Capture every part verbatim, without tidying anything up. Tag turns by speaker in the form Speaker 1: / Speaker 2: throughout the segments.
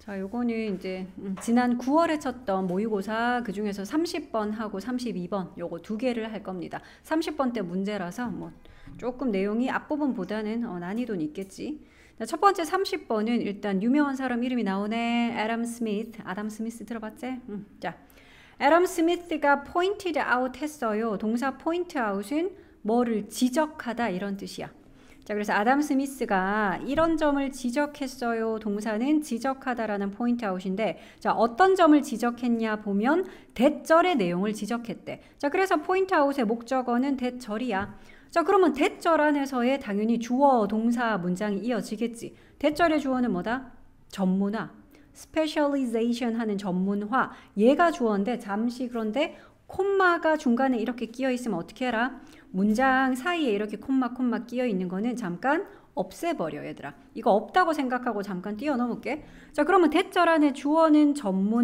Speaker 1: 자, 요거는 이제 음, 지난 구월에 쳤던 모의고사 그 중에서 삼십 번하고 삼십이 번 요거 두 개를 할 겁니다. 삼십 번 때 문제라서 뭐 조금 내용이 앞부분보다는 어, 난이도는 있겠지. 자, 첫 번째 삼십 번은 일단 유명한 사람 이름이 나오네. 애덤 스미스. 아담 스미스 들어봤지? 음, 자, 애덤 스미스가 pointed out 했어요. 동사 point out은 뭐를 지적하다 이런 뜻이야. 자, 그래서 아담 스미스가 이런 점을 지적했어요. 동사는 지적하다라는 포인트 아웃인데, 자, 어떤 점을 지적했냐 보면 대절의 내용을 지적했대. 자, 그래서 포인트 아웃의 목적어는 대절이야. 자, 그러면 대절 안에서의 당연히 주어, 동사 문장이 이어지겠지. 대절의 주어는 뭐다? 전문화. specialization 하는 전문화. 얘가 주어인데 잠시 그런데 콤마가 중간에 이렇게 끼어 있으면 어떻게 해라? 문장 사이에 이렇게 콤마 콤마 끼어 있는 거는 잠깐 없애버려 얘들아. 이거 없다고 생각하고 잠깐 뛰어넘을게. 자, 그러면 대절 안에 주어는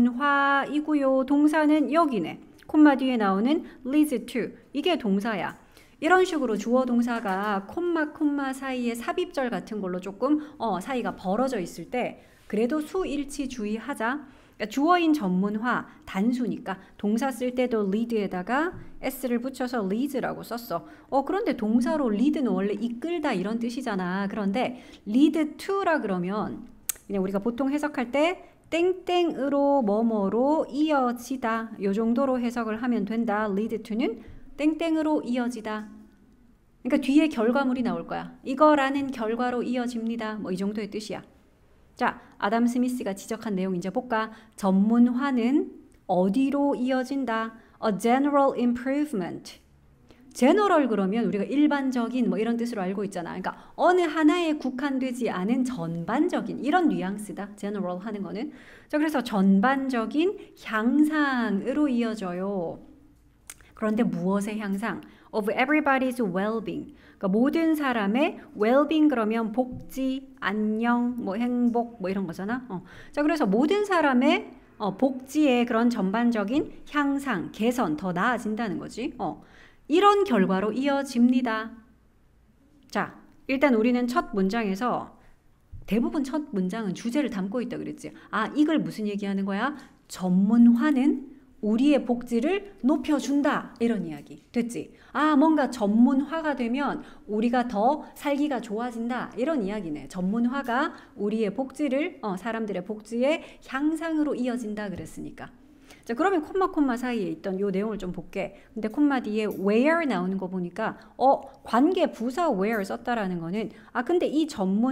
Speaker 1: 전문화이고요. 동사는 여기네. 콤마 뒤에 나오는 leads to. 이게 동사야. 이런 식으로 주어 동사가 콤마 콤마 사이에 삽입절 같은 걸로 조금 어, 사이가 벌어져 있을 때 그래도 수일치 주의하자. 그러니까 주어인 전문화 단수니까 동사 쓸 때도 lead에다가 s를 붙여서 leads라고 썼어. 어 그런데 동사로 lead는 원래 이끌다 이런 뜻이잖아. 그런데 lead to라 그러면 그냥 우리가 보통 해석할 때 땡땡으로 뭐뭐로 이어지다 요 정도로 해석을 하면 된다. lead to는 땡땡으로 이어지다. 그러니까 뒤에 결과물이 나올 거야. 이거라는 결과로 이어집니다. 뭐 이 정도의 뜻이야. 자, 아담 스미스가 지적한 내용 이제 볼까? 전문화는 어디로 이어진다? A general improvement. general 그러면 우리가 일반적인 뭐 이런 뜻으로 알고 있잖아. 그러니까 어느 하나에 국한되지 않은 전반적인 이런 뉘앙스다. general 하는 거는. 자, 그래서 전반적인 향상으로 이어져요. 그런데 무엇의 향상? Of everybody's well-being. 그러니까 모든 사람의 well-being 그러면 복지, 안녕, 뭐 행복 뭐 이런 거잖아. 어. 자, 그래서 모든 사람의 어, 복지의 그런 전반적인 향상, 개선, 더 나아진다는 거지. 어. 이런 결과로 이어집니다. 자, 일단 우리는 첫 문장에서 대부분 첫 문장은 주제를 담고 있다 그랬지. 아, 이걸 무슨 얘기하는 거야? 전문화는 우리의 복지를 높여준다 이런 이야기 됐지? 아, 뭔가 전문화가 되면 우리가 더 살기가 좋아진다 이런 이야기네. 전문화가 우리의 복지를 어, 사람들의 복지의 향상으로 이어진다 그랬으니까. 자, 그러면 콤마 콤마 사이에 있던 요 내용을 좀 볼게. 근데 콤마 뒤에 where 나오는 거 보니까 어 관계 부사 where 썼다라는 거는 아 근데 이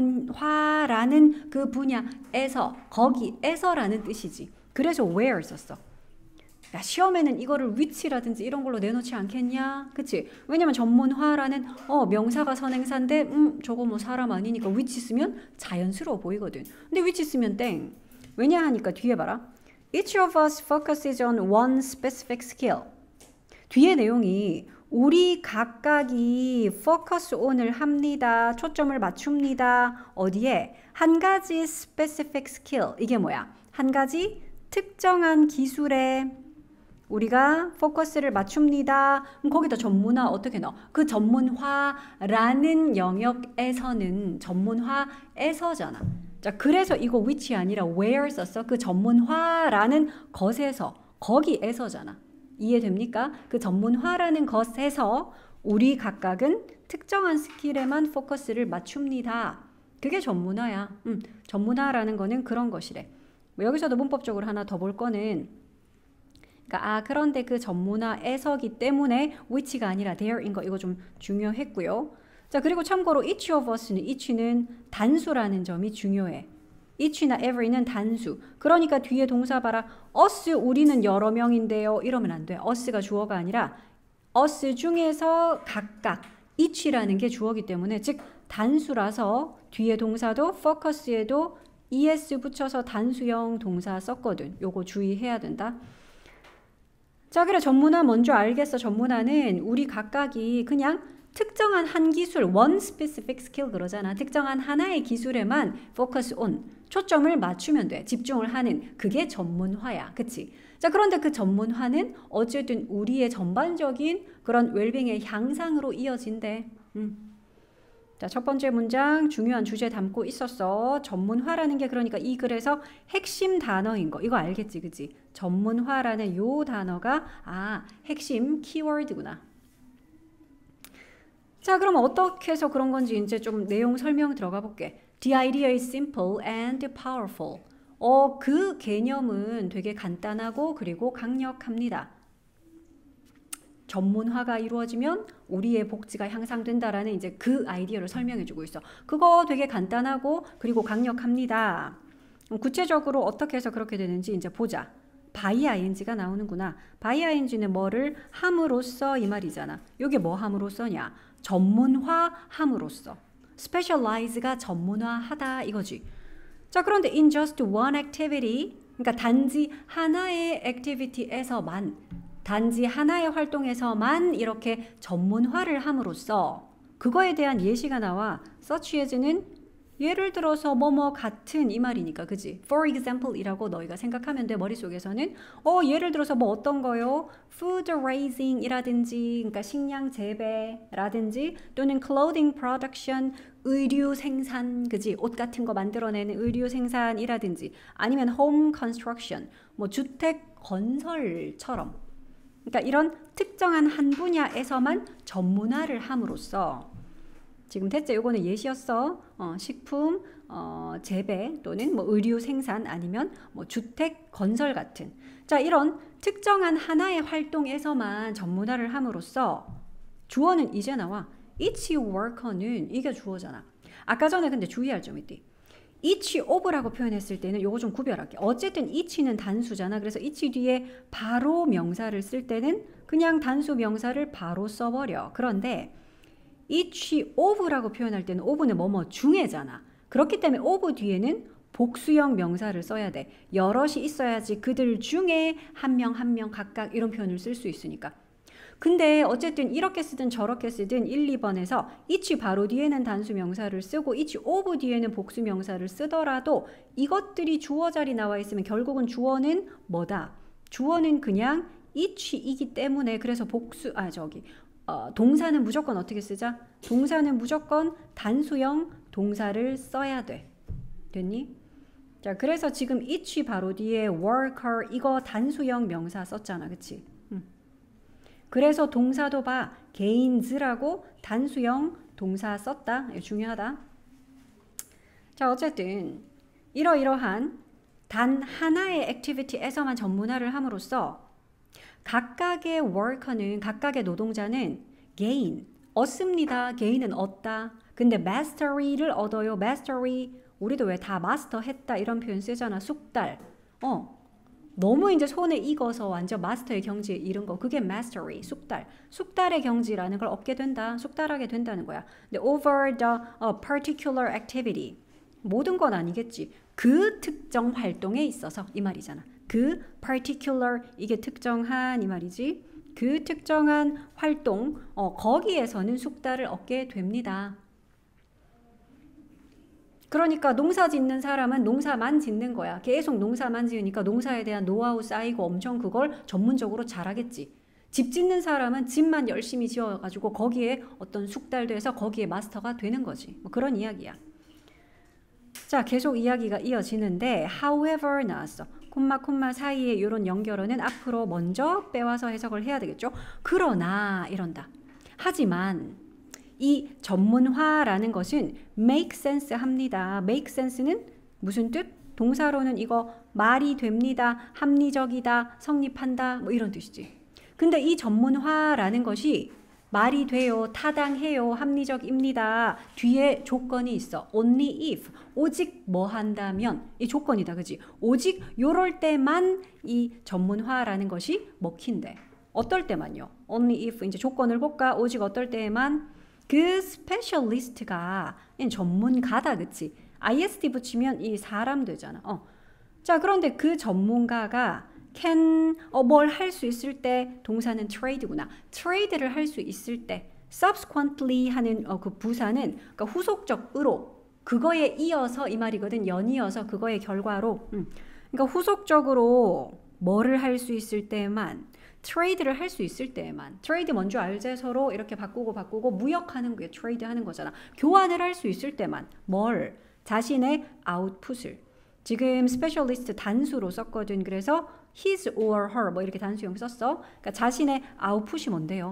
Speaker 1: 전문화라는 그 분야에서 거기에서라는 뜻이지. 그래서 where 썼어. 야, 시험에는 이거를 위치라든지 이런 걸로 내놓지 않겠냐? 그치? 왜냐면 전문화라는 어 명사가 선행사인데 음 저거 뭐 사람 아니니까 위치 쓰면 자연스러워 보이거든. 근데 위치 쓰면 땡. 왜냐 하니까 뒤에 봐라. Each of us focuses on one specific skill. 뒤에 내용이 우리 각각이 focus on을 합니다. 초점을 맞춥니다. 어디에? 한 가지 specific skill. 이게 뭐야? 한 가지 특정한 기술에 우리가 포커스를 맞춥니다. 그럼 거기다 전문화 어떻게 넣어? 그 전문화라는 영역에서는 전문화에서잖아. 자, 그래서 이거 which 아니라 where 썼어. 그 전문화라는 것에서 거기에서잖아. 이해됩니까? 그 전문화라는 것에서 우리 각각은 특정한 스킬에만 포커스를 맞춥니다. 그게 전문화야. 음, 전문화라는 거는 그런 것이래. 뭐 여기서도 문법적으로 하나 더 볼 거는 그러니까 아 그런데 그 전문화에서기 때문에 which가 아니라 there인 거 이거 좀 중요했고요. 자, 그리고 참고로 each of us는 each는 단수라는 점이 중요해. each나 every는 단수. 그러니까 뒤에 동사 봐라. us 우리는 여러 명인데요. 이러면 안 돼. us가 주어가 아니라 us 중에서 각각 each라는 게 주어기 때문에 즉 단수라서 뒤에 동사도 focus에도 es 붙여서 단수형 동사 썼거든. 요거 주의해야 된다. 자, 그래 전문화 먼저 알겠어. 전문화는 우리 각각이 그냥 특정한 한 기술, one specific skill 그러잖아. 특정한 하나의 기술에만 focus on, 초점을 맞추면 돼. 집중을 하는. 그게 전문화야. 그치? 자, 그런데 그 전문화는 어쨌든 우리의 전반적인 그런 웰빙의 향상으로 이어진대. 음. 자, 첫 번째 문장 중요한 주제 담고 있었어. 전문화라는 게 그러니까 이 글에서 핵심 단어인 거. 이거 알겠지, 그지? 전문화라는 요 단어가 아, 핵심 키워드구나. 자, 그럼 어떻게 해서 그런 건지 이제 좀 내용 설명 들어가 볼게. The idea is simple and powerful. 어, 그 개념은 되게 간단하고 그리고 강력합니다. 전문화가 이루어지면 우리의 복지가 향상된다라는 이제 그 아이디어를 설명해주고 있어. 그거 되게 간단하고 그리고 강력합니다. 구체적으로 어떻게 해서 그렇게 되는지 이제 보자. by ing가 나오는구나. by ing는 뭐를 함으로써 이 말이잖아. 이게 뭐 함으로써냐? 전문화함으로써. specialize가 전문화하다 이거지. 자, 그런데 in just one activity, 그러니까 단지 하나의 activity에서만, 단지 하나의 활동에서만 이렇게 전문화를 함으로써 그거에 대한 예시가 나와. such as는 예를 들어서 뭐뭐 같은 이 말이니까, 그지? for example 이라고 너희가 생각하면 돼. 머릿속에서는 어 예를 들어서 뭐 어떤 거요? food raising 이라든지, 그러니까 식량 재배라든지, 또는 clothing production, 의류 생산, 그지? 옷 같은 거 만들어내는 의류 생산이라든지, 아니면 home construction, 뭐 주택 건설처럼, 그러니까 이런 특정한 한 분야에서만 전문화를 함으로써. 지금 대체 요거는 예시였어. 어, 식품, 어, 재배 또는 뭐 의류 생산 아니면 뭐 주택 건설 같은. 자, 이런 특정한 하나의 활동에서만 전문화를 함으로써 주어는 이제 나와. each worker는 이게 주어잖아. 아까 전에 근데 주의할 점이 있지. each of라고 표현했을 때는 요거 좀 구별할게. 어쨌든 each는 단수잖아. 그래서 each 뒤에 바로 명사를 쓸 때는 그냥 단수 명사를 바로 써버려. 그런데 each of라고 표현할 때는 of는 뭐뭐 중에잖아. 그렇기 때문에 of 뒤에는 복수형 명사를 써야 돼. 여럿이 있어야지 그들 중에 한 명 한 명 각각 이런 표현을 쓸 수 있으니까. 근데 어쨌든 이렇게 쓰든 저렇게 쓰든 일, 이 번에서 each 바로 뒤에는 단수 명사를 쓰고 each of 뒤에는 복수 명사를 쓰더라도 이것들이 주어 자리 나와 있으면 결국은 주어는 뭐다? 주어는 그냥 each이기 때문에, 그래서 복수, 아 저기 어, 동사는 무조건 어떻게 쓰자? 동사는 무조건 단수형 동사를 써야 돼. 됐니? 자, 그래서 지금 each 바로 뒤에 worker 이거 단수형 명사 썼잖아. 그치? 음. 그래서 동사도 봐. gains라고 단수형 동사 썼다. 이거 중요하다. 자, 어쨌든 이러이러한 단 하나의 액티비티에서만 전문화를 함으로써 각각의 worker는, 각각의 노동자는 gain, 얻습니다. gain은 얻다. 근데 mastery를 얻어요. mastery, 우리도 왜 다 마스터했다 이런 표현 쓰잖아. 숙달. 어, 너무 이제 손에 익어서 완전 마스터의 경지에 이른 거, 그게 mastery, 숙달. 숙달의 경지라는 걸 얻게 된다. 숙달하게 된다는 거야. 근데 over the uh, particular activity, 모든 건 아니겠지. 그 특정 활동에 있어서 이 말이잖아. 그 particular, 이게 특정한 이 말이지. 그 특정한 활동, 어, 거기에서는 숙달을 얻게 됩니다. 그러니까 농사 짓는 사람은 농사만 짓는 거야. 계속 농사만 지으니까 농사에 대한 노하우 쌓이고 엄청 그걸 전문적으로 잘하겠지. 집 짓는 사람은 집만 열심히 지어가지고 거기에 어떤 숙달도 해서 거기에 마스터가 되는 거지. 뭐 그런 이야기야. 자, 계속 이야기가 이어지는데 however 나왔어. 콤마 콤마 사이에 이런 연결어는 앞으로 먼저 빼와서 해석을 해야 되겠죠. 그러나 이런다. 하지만 이 전문화라는 것은 make sense 합니다. make sense는 무슨 뜻? 동사로는 이거 말이 됩니다. 합리적이다. 성립한다. 뭐 이런 뜻이지. 근데 이 전문화라는 것이 말이 돼요. 타당해요. 합리적입니다. 뒤에 조건이 있어. only if. 오직 뭐 한다면. 이 조건이다. 그지? 오직 요럴 때만 이 전문화라는 것이 먹힌대. 어떨 때만요? only if. 이제 조건을 볼까? 오직 어떨 때에만 그 스페셜리스트가 전문가다. 그치? 아이에스티 붙이면 이 사람 되잖아. 어. 자, 그런데 그 전문가가 can 어, 뭘 할 수 있을 때 동사는 trade구나. trade를 할 수 있을 때 subsequently 하는 어, 그 부사는 그러니까 후속적으로 그거에 이어서 이 말이거든. 연이어서 그거의 결과로. 음. 그러니까 후속적으로 뭐를 할 수 있을 때만 트레이드를 할 수 있을 때에만. 트레이드 뭔지 알제? 서로 이렇게 바꾸고 바꾸고 무역하는 게 트레이드 하는 거잖아. 교환을 할 수 있을 때만. 뭘? 자신의 아웃풋을. 지금 스페셜리스트 단수로 썼거든. 그래서 his or her 뭐 이렇게 단수형 썼어. 그러니까 자신의 아웃풋이 뭔데요?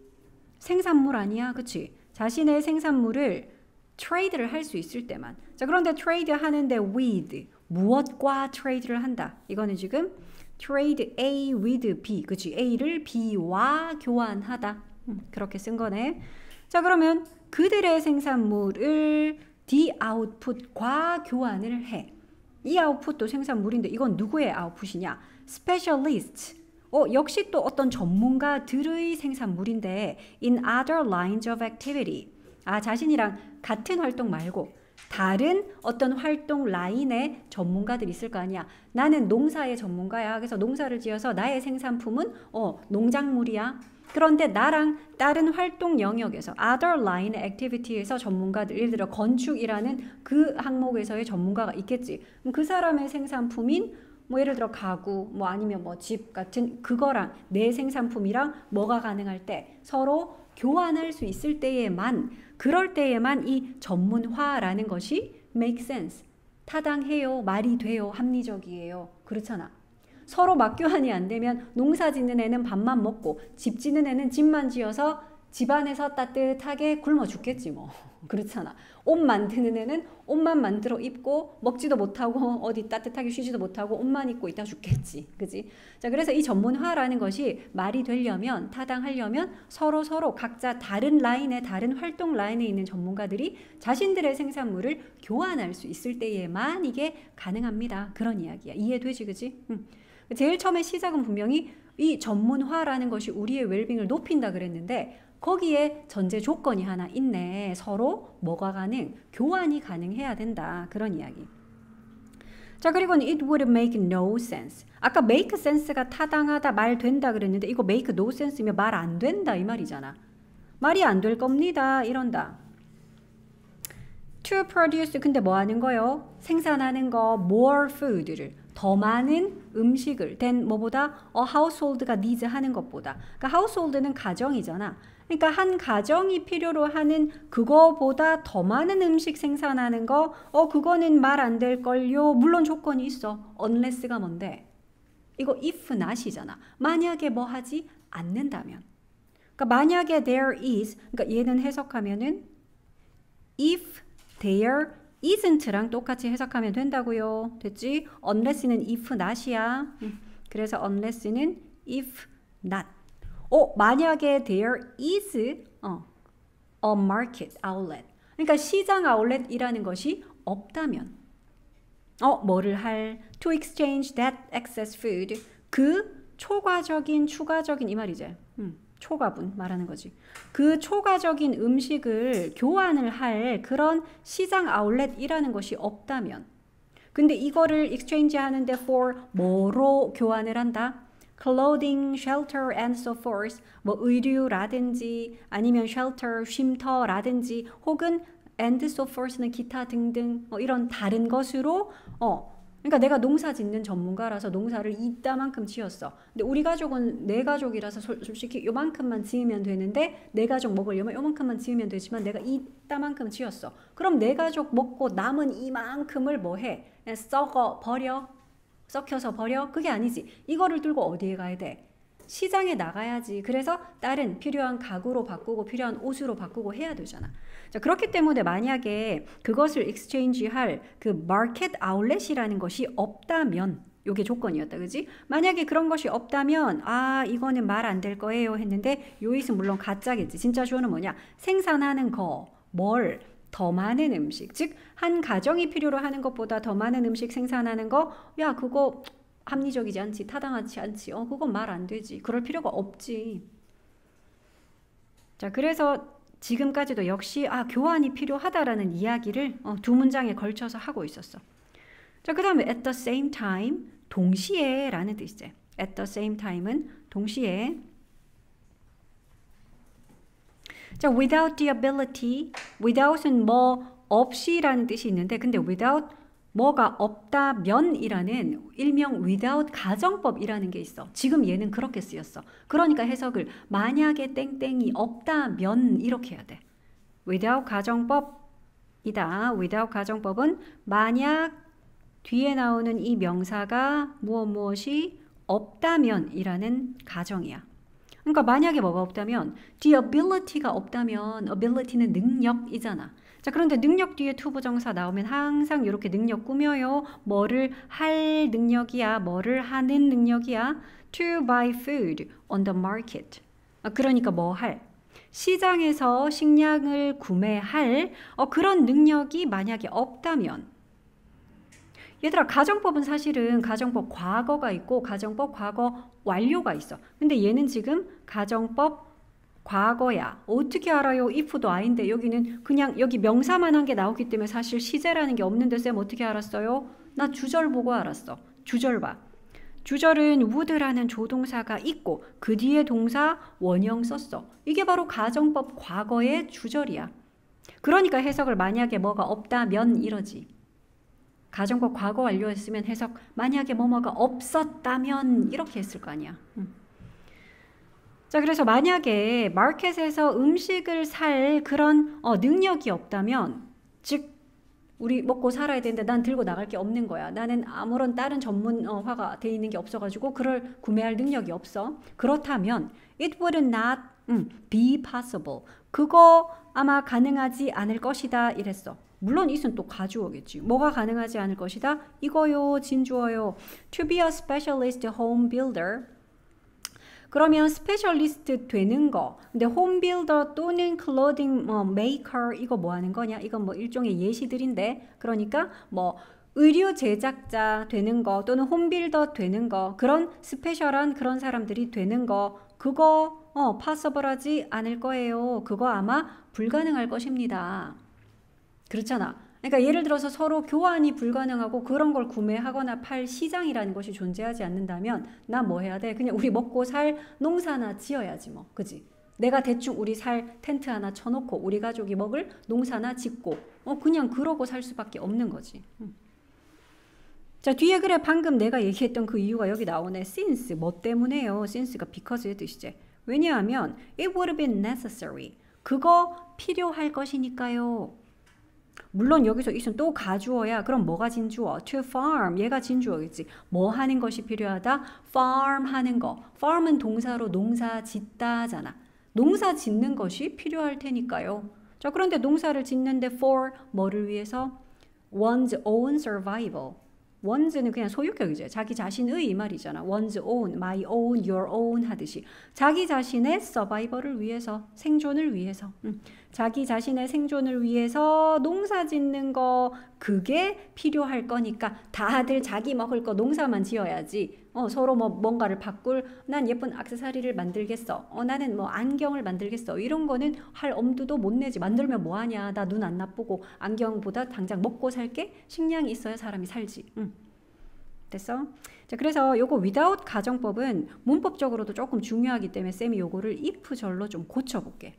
Speaker 1: 생산물 아니야? 그치? 자신의 생산물을 트레이드를 할 수 있을 때만. 자, 그런데 트레이드 하는데 with 무엇과 트레이드를 한다. 이거는 지금 trade A with B. 그치? A를 B와 교환하다. 음, 그렇게 쓴 거네. 자, 그러면 그들의 생산물을 the output과 교환을 해. 이 아웃풋도 생산물인데 이건 누구의 아웃풋이냐? specialist. 어, 역시 또 어떤 전문가들의 생산물인데 in other lines of activity. 아, 자신이랑 같은 활동 말고 다른 어떤 활동 라인의 전문가들이 있을 거 아니야. 나는 농사의 전문가야. 그래서 농사를 지어서 나의 생산품은 어, 농작물이야. 그런데 나랑 다른 활동 영역에서 other line activity에서 전문가들, 예를 들어 건축이라는 그 항목에서의 전문가가 있겠지. 그럼 그 사람의 생산품인 뭐 예를 들어 가구, 뭐 아니면 뭐 집 같은 그거랑 내 생산품이랑 뭐가 가능할 때 서로 교환할 수 있을 때에만, 그럴 때에만 이 전문화라는 것이 make sense, 타당해요, 말이 돼요, 합리적이에요. 그렇잖아. 서로 맞교환이 안 되면 농사 짓는 애는 밥만 먹고 집 짓는 애는 집만 지어서 집안에서 따뜻하게 굶어 죽겠지 뭐. 그렇잖아. 옷 만드는 애는 옷만 만들어 입고 먹지도 못하고 어디 따뜻하게 쉬지도 못하고 옷만 입고 있다 죽겠지. 그지? 자, 그래서 이 전문화라는 것이 말이 되려면, 타당하려면 서로 서로 각자 다른 라인에, 다른 활동 라인에 있는 전문가들이 자신들의 생산물을 교환할 수 있을 때에만 이게 가능합니다. 그런 이야기야. 이해되지? 그지? 응. 제일 처음에 시작은 분명히 이 전문화라는 것이 우리의 웰빙을 높인다 그랬는데 거기에 전제 조건이 하나 있네. 서로 뭐가 가능? 교환이 가능해야 된다. 그런 이야기. 자, 그리고는 it would make no sense. 아까 make sense가 타당하다, 말 된다 그랬는데 이거 make no sense면 말 안 된다 이 말이잖아. 말이 안 될 겁니다. 이런다. to produce, 근데 뭐 하는 거요? 생산하는 거, more food를, 더 많은 음식을, than 뭐보다? 어, household가 needs 하는 것보다. 그러니까 household는 가정이잖아. 그러니까 한 가정이 필요로 하는 그거보다 더 많은 음식 생산하는 거, 어, 그거는 말 안 될걸요. 물론 조건이 있어. unless가 뭔데? 이거 if not이잖아. 만약에 뭐 하지? 않는다면. 그러니까 만약에 there is, 그러니까 얘는 해석하면은 if there isn't랑 똑같이 해석하면 된다고요. 됐지? unless는 if not이야. 그래서 unless는 if not. 어, 만약에 there is 어, a market outlet. 그러니까 시장 아울렛이라는 것이 없다면 어, 뭐를 할? to exchange that excess food. 그 초과적인, 추가적인 이 말이지. 음, 초과분 말하는 거지. 그 초과적인 음식을 교환을 할 그런 시장 아울렛이라는 것이 없다면. 근데 이거를 exchange 하는데 for 뭐로 교환을 한다? clothing, shelter, and so forth. 뭐 의류라든지 아니면 shelter, 쉼터라든지 혹은 and so forth는 기타 등등 뭐 이런 다른 것으로 어 그러니까 내가 농사 짓는 전문가라서 농사를 이따만큼 지었어. 근데 우리 가족은 내 가족이라서 솔, 솔직히 요만큼만 지으면 되는데 내 가족 먹으려면 요만큼만 지으면 되지만 내가 이따만큼 지었어. 그럼 내 가족 먹고 남은 이만큼을 뭐 해? 그냥 썩어 버려? 썩혀서 버려? 그게 아니지. 이거를 들고 어디에 가야 돼? 시장에 나가야지. 그래서 다른 필요한 가구로 바꾸고 필요한 옷으로 바꾸고 해야 되잖아. 자, 그렇기 때문에 만약에 그것을 exchange 할 그 market outlet이라는 것이 없다면 요게 조건이었다. 그지? 만약에 그런 것이 없다면 아 이거는 말 안 될 거예요 했는데 요 it은 물론 가짜겠지. 진짜 주어는 뭐냐? 생산하는 거, 뭘? 더 많은 음식. 즉 한 가정이 필요로 하는 것보다 더 많은 음식 생산하는 거, 야 그거 합리적이지 않지, 타당하지 않지. 어 그건 말 안 되지. 그럴 필요가 없지. 자, 그래서 지금까지도 역시 아 교환이 필요하다라는 이야기를 어, 두 문장에 걸쳐서 하고 있었어. 자, 그 다음에 at the same time, 동시에 라는 뜻이지. at the same time은 동시에. 자, without the ability, without은 뭐 없이라는 뜻이 있는데 근데 without 뭐가 없다면이라는 일명 without 가정법이라는 게 있어. 지금 얘는 그렇게 쓰였어. 그러니까 해석을 만약에 땡땡이 없다면 이렇게 해야 돼. without 가정법이다. without 가정법은 만약 뒤에 나오는 이 명사가 무엇 무엇이 없다면이라는 가정이야. 그러니까 만약에 뭐가 없다면 the ability가 없다면 ability는 능력이잖아. 자, 그런데 능력 뒤에 to 부정사 나오면 항상 이렇게 능력 꾸며요. 뭐를 할 능력이야. 뭐를 하는 능력이야. to buy food on the market. 아, 그러니까 뭐 할. 시장에서 식량을 구매할 어, 그런 능력이 만약에 없다면. 얘들아, 가정법은 사실은 가정법 과거가 있고 가정법 과거 완료가 있어. 근데 얘는 지금 가정법 과거야. 어떻게 알아요? if도 아인데 여기는 그냥 여기 명사만 한 게 나오기 때문에 사실 시제라는 게 없는데 쌤 어떻게 알았어요? 나 주절 보고 알았어. 주절 봐. 주절은 would라는 조동사가 있고 그 뒤에 동사 원형 썼어. 이게 바로 가정법 과거의 주절이야. 그러니까 해석을 만약에 뭐가 없다면 이러지. 가정법 과거 완료했으면 해석 만약에 뭐뭐가 없었다면 이렇게 했을 거 아니야. 음. 자, 그래서 만약에 마켓에서 음식을 살 그런 어, 능력이 없다면, 즉 우리 먹고 살아야 되는데 난 들고 나갈 게 없는 거야. 나는 아무런 다른 전문화가 돼 있는 게 없어가지고 그걸 구매할 능력이 없어. 그렇다면 it would not 음, be possible. 그거 아마 가능하지 않을 것이다 이랬어. 물론 이는 또 가주어겠지. 뭐가 가능하지 않을 것이다? 이거요, 진주어요. To be a specialist home builder. 그러면 스페셜리스트 되는 거. 근데 홈빌더 또는 클로딩 뭐 메이커 이거 뭐 하는 거냐? 이건 뭐 일종의 예시들인데. 그러니까 뭐 의류 제작자 되는 거 또는 홈빌더 되는 거. 그런 스페셜한 그런 사람들이 되는 거. 그거 어 파서블하지 않을 거예요. 그거 아마 불가능할 것입니다. 그렇잖아. 그러니까 예를 들어서 서로 교환이 불가능하고 그런 걸 구매하거나 팔 시장이라는 것이 존재하지 않는다면 나 뭐 해야 돼? 그냥 우리 먹고 살 농사나 지어야지 뭐. 그지? 내가 대충 우리 살 텐트 하나 쳐놓고 우리 가족이 먹을 농사나 짓고 어 그냥 그러고 살 수밖에 없는 거지. 음. 자, 뒤에 그래 방금 내가 얘기했던 그 이유가 여기 나오네. since 뭐 때문에요? since가 because의 뜻이지. 왜냐하면 it would have been necessary. 그거 필요할 것이니까요. 물론 여기서 이순 또 가주어야. 그럼 뭐가 진주어? to farm. 얘가 진주어겠지. 뭐 하는 것이 필요하다? farm 하는 거. farm은 동사로 농사 짓다잖아. 농사 짓는 것이 필요할 테니까요. 자, 그런데 농사를 짓는데 for 뭐를 위해서? one's own survival. one's는 그냥 소유격이죠. 자기 자신의 이 말이잖아. one's own, my own, your own 하듯이. 자기 자신의 survival을 위해서, 생존을 위해서. 음. 자기 자신의 생존을 위해서 농사 짓는 거 그게 필요할 거니까 다들 자기 먹을 거 농사만 지어야지. 어, 서로 뭐 뭔가를 바꿀 난 예쁜 액세서리를 만들겠어. 어, 나는 뭐 안경을 만들겠어. 이런 거는 할 엄두도 못 내지. 만들면 뭐 하냐. 나 눈 안 나쁘고 안경보다 당장 먹고 살게 식량이 있어야 사람이 살지. 응. 됐어? 자, 그래서 요거 without 가정법은 문법적으로도 조금 중요하기 때문에 쌤이 요거를 if 절로 좀 고쳐볼게.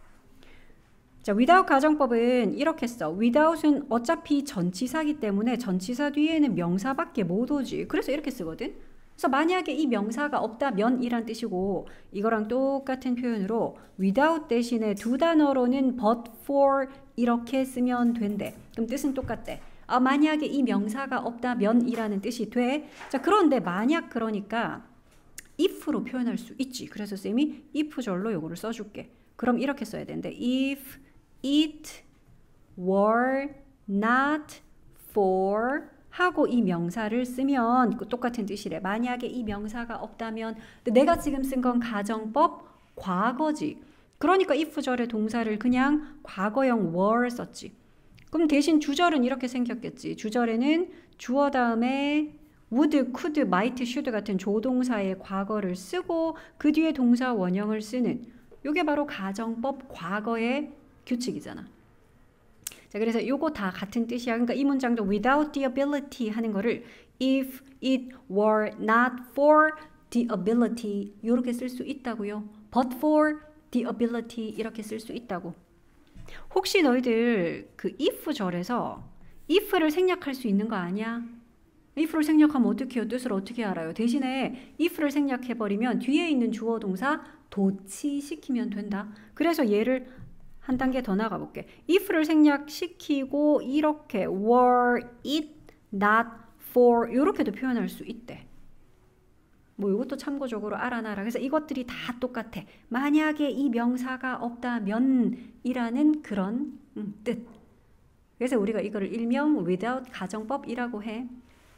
Speaker 1: 자, without 가정법은 이렇게 써. without은 어차피 전치사기 때문에 전치사 뒤에는 명사밖에 못 오지. 그래서 이렇게 쓰거든. 그래서 만약에 이 명사가 없다면 이란 뜻이고 이거랑 똑같은 표현으로 without 대신에 두 단어로는 but for 이렇게 쓰면 된대. 그럼 뜻은 똑같대. 아, 만약에 이 명사가 없다면 이라는 뜻이 돼. 자, 그런데 만약 그러니까 if로 표현할 수 있지. 그래서 쌤이 if 절로 요거를 써줄게. 그럼 이렇게 써야 되는데 if it were not for 하고 이 명사를 쓰면 똑같은 뜻이래. 만약에 이 명사가 없다면 내가 지금 쓴 건 가정법 과거지. 그러니까 if 절의 동사를 그냥 과거형 were 썼지. 그럼 대신 주절은 이렇게 생겼겠지. 주절에는 주어 다음에 would, could, might, should 같은 조동사의 과거를 쓰고 그 뒤에 동사 원형을 쓰는 이게 바로 가정법 과거의 규칙이잖아. 자, 그래서 요거 다 같은 뜻이야. 그러니까 이 문장도 without the ability 하는 거를 if it were not for the ability 이렇게 쓸 수 있다고요. but for the ability 이렇게 쓸 수 있다고. 혹시 너희들 그 if 절에서 if를 생략할 수 있는 거 아니야? if를 생략하면 어떻게 해요? 뜻을 어떻게 알아요? 대신에 if를 생략해버리면 뒤에 있는 주어 동사 도치시키면 된다. 그래서 얘를 한 단계 더 나가 볼게. if를 생략시키고 이렇게 were it not for 이렇게도 표현할 수 있대. 뭐 이것도 참고적으로 알아놔라. 그래서 이것들이 다 똑같아. 만약에 이 명사가 없다면 이라는 그런 음, 뜻. 그래서 우리가 이거를 일명 without 가정법이라고 해.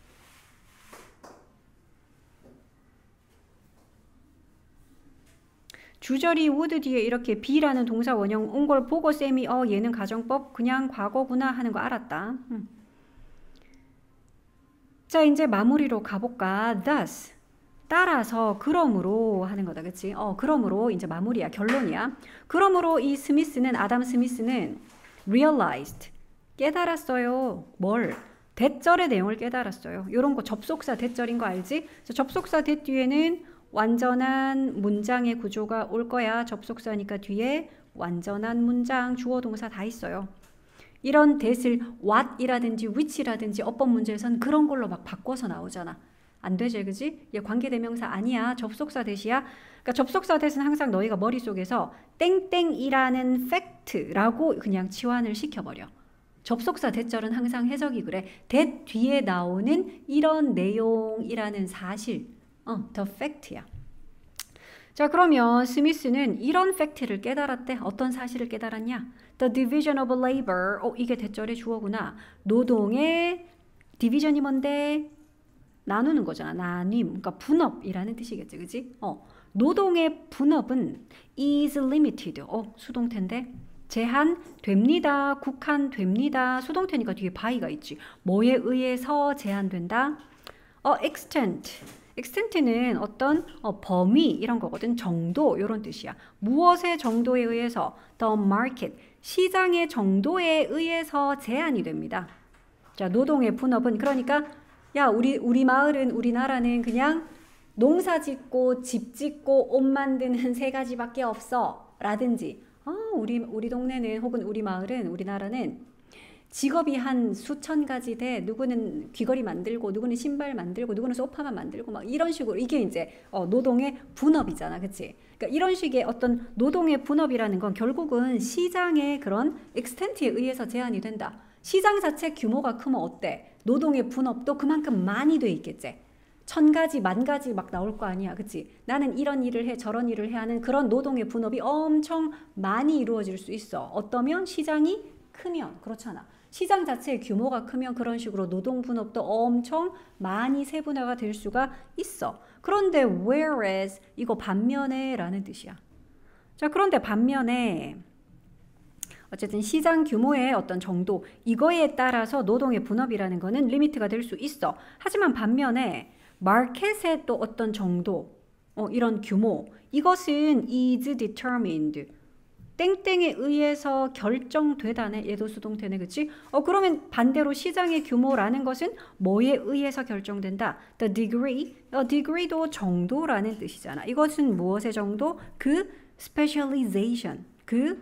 Speaker 1: 주절이 would 뒤에 이렇게 be라는 동사 원형 온 걸 보고 쌤이 어 얘는 가정법 그냥 과거구나 하는 거 알았다. 음. 자 이제 마무리로 가볼까. thus 따라서 그러므로 하는 거다. 그치? 어 그러므로 이제 마무리야. 결론이야. 그러므로 이 스미스는 아담 스미스는 realized 깨달았어요. 뭘? 대절의 내용을 깨달았어요. 요런 거 접속사 대절인 거 알지? 접속사 대 뒤에는 완전한 문장의 구조가 올 거야. 접속사니까 뒤에 완전한 문장, 주어, 동사 다 있어요. 이런 that을 what이라든지 which라든지 어법 문제에서는 그런 걸로 막 바꿔서 나오잖아. 안 되지, 그지? 얘 관계대명사 아니야. 접속사 that이야. 그러니까 접속사 that은 항상 너희가 머릿속에서 땡땡이라는 팩트라고 그냥 치환을 시켜버려. 접속사 that절은 항상 해석이 그래. that 뒤에 나오는 이런 내용이라는 사실. 어, the fact야. 자, 그러면 스미스는 이런 팩트를 깨달았대. 어떤 사실을 깨달았냐? The division of labor. 어, 이게 대절의 주어구나. 노동의 디비전이 뭔데? 나누는 거잖아. 나눔. 그러니까 분업이라는 뜻이겠지. 그지? 어, 노동의 분업은 is limited. 어, 수동태인데. 제한됩니다. 국한됩니다. 수동태니까 뒤에 by가 있지. 뭐에 의해서 제한된다? 어, extent. extent는 어떤 어, 범위 이런 거거든. 정도 이런 뜻이야. 무엇의 정도에 의해서 the market 시장의 정도에 의해서 제한이 됩니다. 자, 노동의 분업은 그러니까 야 우리 우리 마을은 우리나라는 그냥 농사 짓고 집 짓고 옷 만드는 세 가지밖에 없어 라든지 아 우리 우리 동네는 혹은 우리 마을은 우리나라는 직업이 한 수천 가지 돼. 누구는 귀걸이 만들고 누구는 신발 만들고 누구는 소파만 만들고 막 이런 식으로 이게 이제 어, 노동의 분업이잖아. 그치? 그러니까 이런 식의 어떤 노동의 분업이라는 건 결국은 시장의 그런 엑스텐트에 의해서 제한이 된다. 시장 자체 규모가 크면 어때? 노동의 분업도 그만큼 많이 돼 있겠지. 천 가지 만 가지 막 나올 거 아니야. 그치? 나는 이런 일을 해 저런 일을 해 하는 그런 노동의 분업이 엄청 많이 이루어질 수 있어. 어떠면 시장이 크면 그렇잖아. 시장 자체의 규모가 크면 그런 식으로 노동 분업도 엄청 많이 세분화가 될 수가 있어. 그런데 whereas 이거 반면에 라는 뜻이야. 자, 그런데 반면에 어쨌든 시장 규모의 어떤 정도 이거에 따라서 노동의 분업이라는 거는 리미트가 될 수 있어. 하지만 반면에 마켓의 또 어떤 정도 어, 이런 규모 이것은 is determined 땡땡에 의해서 결정되다네. 얘도 수동태네. 그치? 어 그러면 반대로 시장의 규모라는 것은 뭐에 의해서 결정된다? The degree. 어, degree도 정도라는 뜻이잖아. 이것은 무엇의 정도? 그 specialization. 그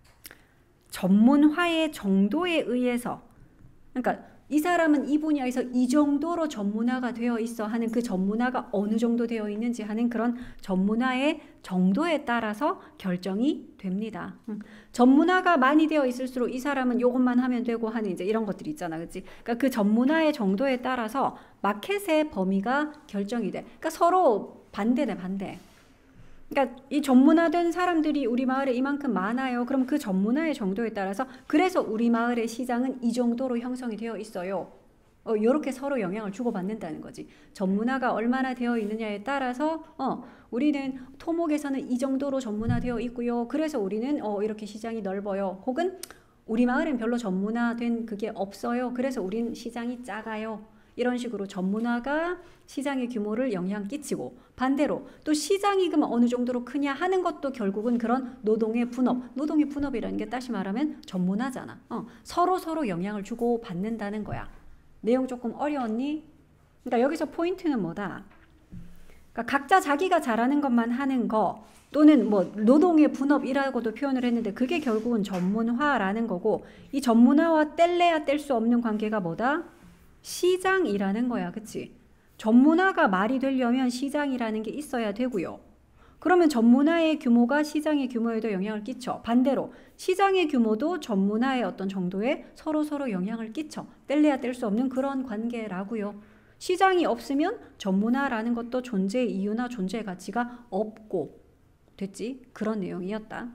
Speaker 1: 전문화의 정도에 의해서. 그러니까 이 사람은 이 분야에서 이 정도로 전문화가 되어 있어 하는 그 전문화가 어느 정도 되어 있는지 하는 그런 전문화의 정도에 따라서 결정이 됩니다. 음. 전문화가 많이 되어 있을수록 이 사람은 이것만 하면 되고 하는 이제 이런 것들이 있잖아. 그치? 그러니까 그 전문화의 정도에 따라서 마켓의 범위가 결정이 돼. 그러니까 서로 반대네, 반대. 그러니까 이 전문화된 사람들이 우리 마을에 이만큼 많아요. 그럼 그 전문화의 정도에 따라서 그래서 우리 마을의 시장은 이 정도로 형성이 되어 있어요. 어, 이렇게 서로 영향을 주고받는다는 거지. 전문화가 얼마나 되어 있느냐에 따라서 어, 우리는 토목에서는 이 정도로 전문화되어 있고요. 그래서 우리는 어, 이렇게 시장이 넓어요. 혹은 우리 마을은 별로 전문화된 그게 없어요. 그래서 우린 시장이 작아요. 이런 식으로 전문화가 시장의 규모를 영향 끼치고 반대로 또 시장이 그럼 어느 정도로 크냐 하는 것도 결국은 그런 노동의 분업, 노동의 분업이라는 게 다시 말하면 전문화잖아. 어, 서로 서로 영향을 주고 받는다는 거야. 내용 조금 어려웠니? 그러니까 여기서 포인트는 뭐다? 그러니까 각자 자기가 잘하는 것만 하는 거 또는 뭐 노동의 분업이라고도 표현을 했는데 그게 결국은 전문화라는 거고 이 전문화와 뗄래야 뗄 수 없는 관계가 뭐다? 시장이라는 거야. 그치? 전문화가 말이 되려면 시장이라는 게 있어야 되고요. 그러면 전문화의 규모가 시장의 규모에도 영향을 끼쳐. 반대로 시장의 규모도 전문화의 어떤 정도에 서로 서로 영향을 끼쳐. 뗄래야 뗄 수 없는 그런 관계라고요. 시장이 없으면 전문화라는 것도 존재의 이유나 존재의 가치가 없고 됐지? 그런 내용이었다.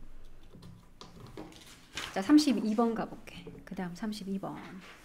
Speaker 1: 자, 삼십이 번 가볼게. 그 다음 삼십이 번.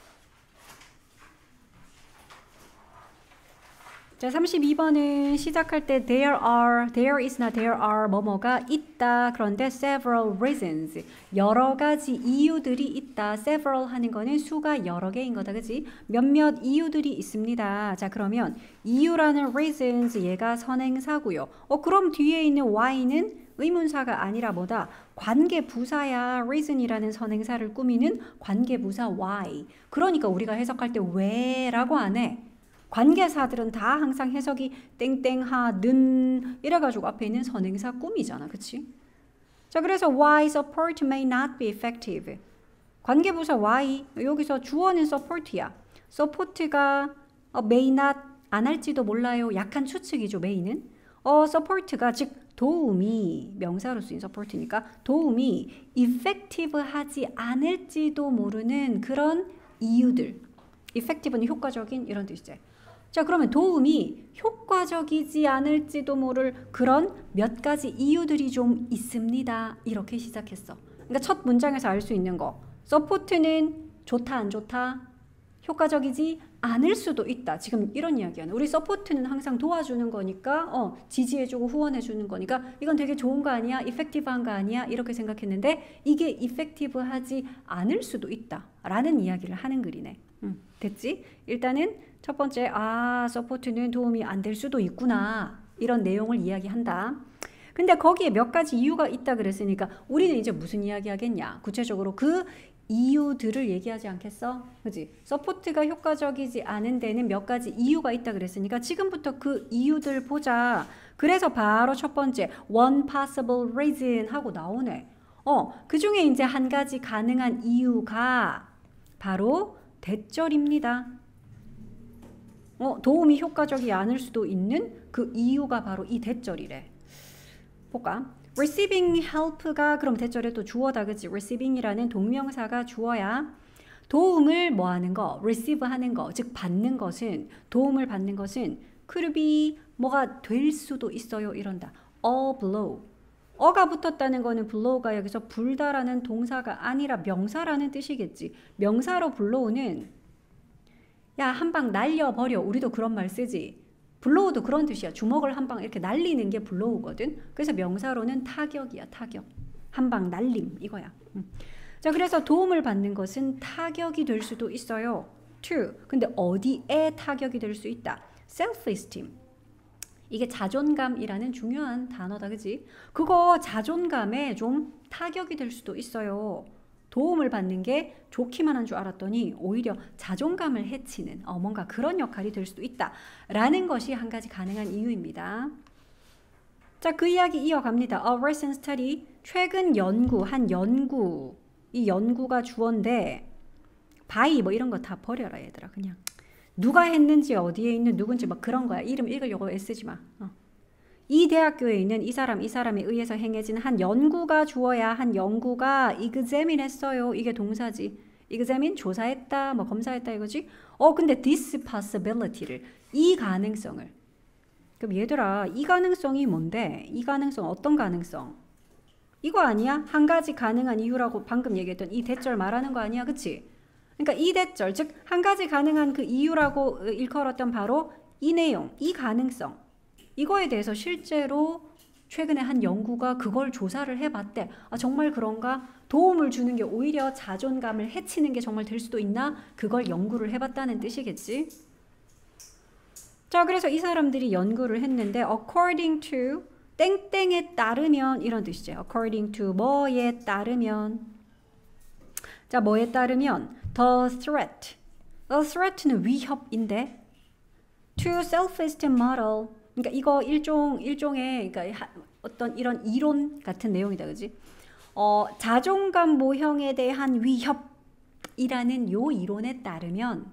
Speaker 1: 자, 삼십이 번은 시작할 때 there are, there is not there are 뭐뭐가 있다. 그런데 several reasons, 여러 가지 이유들이 있다. several 하는 거는 수가 여러 개인 거다. 그지? 몇몇 이유들이 있습니다. 자, 그러면 이유라는 reasons 얘가 선행사고요. 어, 그럼 뒤에 있는 why는 의문사가 아니라 뭐다? 관계부사야. reason이라는 선행사를 꾸미는 관계부사 why. 그러니까 우리가 해석할 때 왜라고 안 해. 관계사들은 다 항상 해석이 땡땡하는 이래가지고 앞에 있는 선행사 꾸미잖아. 그치? 자, 그래서 why support may not be effective. 관계부사 why 여기서 주어는 support야. support가 어, may not 안 할지도 몰라요. 약한 추측이죠. may는. 어, support가 즉 도움이 명사로 쓰인 support니까 도움이 effective 하지 않을지도 모르는 그런 이유들. effective는 효과적인 이런 뜻이지. 자, 그러면 도움이 효과적이지 않을지도 모를 그런 몇 가지 이유들이 좀 있습니다. 이렇게 시작했어. 그러니까 첫 문장에서 알 수 있는 거. 서포트는 좋다 안 좋다? 효과적이지 않을 수도 있다. 지금 이런 이야기야. 우리 서포트는 항상 도와주는 거니까 어, 지지해주고 후원해주는 거니까 이건 되게 좋은 거 아니야? 이펙티브한 거 아니야? 이렇게 생각했는데 이게 이펙티브하지 않을 수도 있다. 라는 이야기를 하는 글이네. 음, 됐지? 일단은 첫 번째 아 서포트는 도움이 안 될 수도 있구나 이런 내용을 이야기한다. 근데 거기에 몇 가지 이유가 있다 그랬으니까 우리는 이제 무슨 이야기 하겠냐. 구체적으로 그 이유들을 얘기하지 않겠어? 그지? 서포트가 효과적이지 않은 데는 몇 가지 이유가 있다 그랬으니까 지금부터 그 이유들 보자. 그래서 바로 첫 번째 one possible reason 하고 나오네. 어, 그 중에 이제 한 가지 가능한 이유가 바로 대절입니다. 어, 도움이 효과적이 않을 수도 있는 그 이유가 바로 이 대절이래. 볼까? receiving help가 그럼 대절에 또 주어다. 그치? receiving이라는 동명사가 주어야. 도움을 뭐 하는 거? receive 하는 거. 즉 받는 것은 도움을 받는 것은 could be 뭐가 될 수도 있어요. 이런다. a blow. 어가 붙었다는 거는 blow가 여기서 불다라는 동사가 아니라 명사라는 뜻이겠지. 명사로 blow는 야, 한 방 날려버려. 우리도 그런 말 쓰지. 블로우도 그런 뜻이야. 주먹을 한 방 이렇게 날리는 게 블로우거든. 그래서 명사로는 타격이야. 타격. 한 방 날림 이거야. 음. 자, 그래서 도움을 받는 것은 타격이 될 수도 있어요. to. 근데 어디에 타격이 될 수 있다? self-esteem. 이게 자존감이라는 중요한 단어다. 그지? 그거 자존감에 좀 타격이 될 수도 있어요. 도움을 받는 게 좋기만 한 줄 알았더니 오히려 자존감을 해치는 어, 뭔가 그런 역할이 될 수도 있다 라는 것이 한 가지 가능한 이유입니다. 자, 그 이야기 이어갑니다. A recent study, 최근 연구, 한 연구, 이 연구가 주어인데 by 뭐 이런 거 다 버려라 얘들아. 그냥 누가 했는지 어디에 있는 누군지 막 그런 거야. 이름 읽으려고 애쓰지 마. 어. 이 대학교에 있는 이 사람, 이 사람에 의해서 행해진 한 연구가 주어야 한 연구가 examine 했어요. 이게 동사지. examine 조사했다, 뭐 검사했다 이거지. 어, 근데 this possibility를, 이 가능성을. 그럼 얘들아, 이 가능성이 뭔데? 이 가능성 어떤 가능성? 이거 아니야? 한 가지 가능한 이유라고 방금 얘기했던 이 대절 말하는 거 아니야? 그치? 그러니까 이 대절, 즉 한 가지 가능한 그 이유라고 일컬었던 바로 이 내용, 이 가능성. 이거에 대해서 실제로 최근에 한 연구가 그걸 조사를 해봤대. 아, 정말 그런가? 도움을 주는 게 오히려 자존감을 해치는 게 정말 될 수도 있나? 그걸 연구를 해봤다는 뜻이겠지. 자, 그래서 이 사람들이 연구를 했는데 according to 땡땡에 따르면 이런 뜻이죠. according to 뭐에 따르면. 자, 뭐에 따르면 the threat. the threat는 위협인데 to self-esteem model. 그러니까 이거 일종 일종의 그러니까 어떤 이런 이론 같은 내용이다, 그지? 어, 자존감 모형에 대한 위협이라는 요 이론에 따르면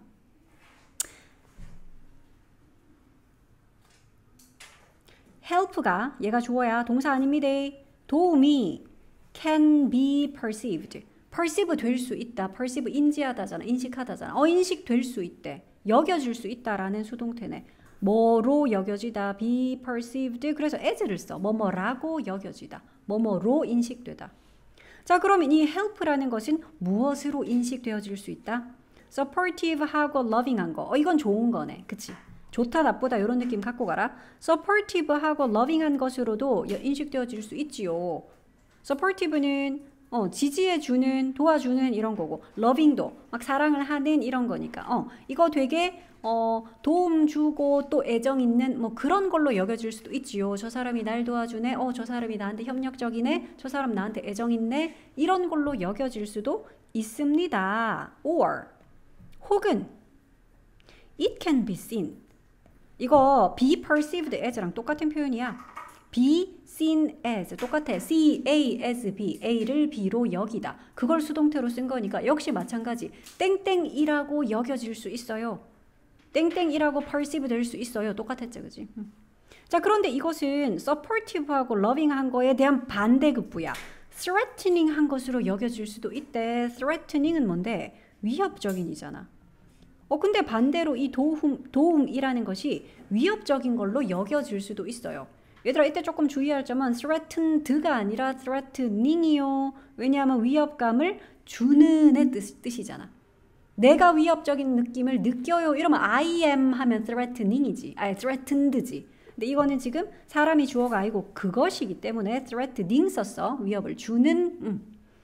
Speaker 1: help가 얘가 주어야 동사 아닙니다. 도움이 can be perceived. perceive 될 수 있다. perceive 인지하다잖아. 인식하다잖아. 어 인식될 수 있대. 여겨질 수 있다라는 수동태네. 뭐로 여겨지다. be perceived. 그래서 as를 써. 뭐뭐라고 여겨지다. 뭐뭐로 인식되다. 자, 그러면 이 help라는 것은 무엇으로 인식되어질 수 있다? supportive하고 loving한 거. 어, 이건 좋은 거네. 그치? 좋다 나쁘다 이런 느낌 갖고 가라. supportive하고 loving한 것으로도 인식되어질 수 있지요. supportive는 어, 지지해주는, 도와주는 이런 거고, loving도 막 사랑을 하는 이런 거니까 어, 이거 되게 어, 도움 주고 또 애정 있는 뭐 그런 걸로 여겨질 수도 있지요. 저 사람이 날 도와주네. 어, 저 사람이 나한테 협력적이네. 저 사람 나한테 애정 있네. 이런 걸로 여겨질 수도 있습니다. or 혹은 it can be seen. 이거 be perceived as랑 똑같은 표현이야. be seen as 똑같아. see A as B. A를 B로 여기다. 그걸 수동태로 쓴 거니까 역시 마찬가지. 땡땡이라고 여겨질 수 있어요. 땡땡이라고 perceive 될 수 있어요. 똑같았죠, 그지? 음. 자, 그런데 이것은 supportive하고 loving한 거에 대한 반대급부야. threatening한 것으로 여겨질 수도 있대. threatening은 뭔데? 위협적인이잖아. 어, 근데 반대로 이 도움, 도움이라는 것이 위협적인 걸로 여겨질 수도 있어요. 얘들아, 이때 조금 주의할 점은 threatened가 아니라 threatening이요. 왜냐하면 위협감을 주는의 뜻, 뜻이잖아. 내가 위협적인 느낌을 느껴요. 이러면 I am 하면 threatening이지. 아니, threatened지. 근데 이거는 지금 사람이 주어가 아니고 그것이기 때문에 threatening 썼어. 위협을 주는. 음.